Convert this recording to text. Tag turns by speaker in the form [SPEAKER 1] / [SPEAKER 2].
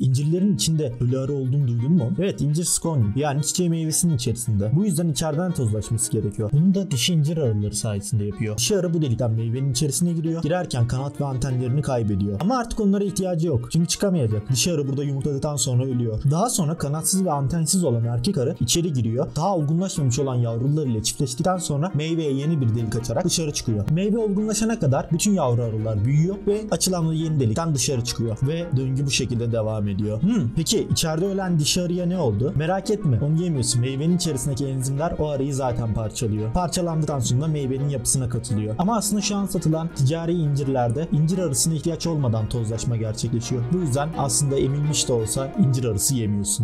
[SPEAKER 1] İncirlerin içinde ölü arı olduğunu duydun mu? Evet, incir skonyum yani çiçeği meyvesinin içerisinde. Bu yüzden içeriden tozlaşması gerekiyor. Bunu da dişi incir arıları sayesinde yapıyor. Dişi arı bu delikten meyvenin içerisine giriyor. Girerken kanat ve antenlerini kaybediyor. Ama artık onlara ihtiyacı yok. Çünkü çıkamayacak. Dişi arı burada yumurtladıktan sonra ölüyor. Daha sonra kanatsız ve antensiz olan erkek arı içeri giriyor. Daha olgunlaşmamış olan yavrular ile çiftleştikten sonra meyveye yeni bir delik açarak dışarı çıkıyor. Meyve olgunlaşana kadar bütün yavru arılar büyüyor ve açılan o yeni delikten dışarı çıkıyor. Ve döngü bu şekilde devam ediyor. Peki içeride ölen dişi arıya ne oldu? Merak etme, onu yemiyorsun. Meyvenin içerisindeki enzimler o arıyı zaten parçalıyor. Parçalandıktan sonra meyvenin yapısına katılıyor. Ama aslında şu an satılan ticari incirlerde incir arısına ihtiyaç olmadan tozlaşma gerçekleşiyor. Bu yüzden aslında emilmiş de olsa incir arısı yemiyorsun.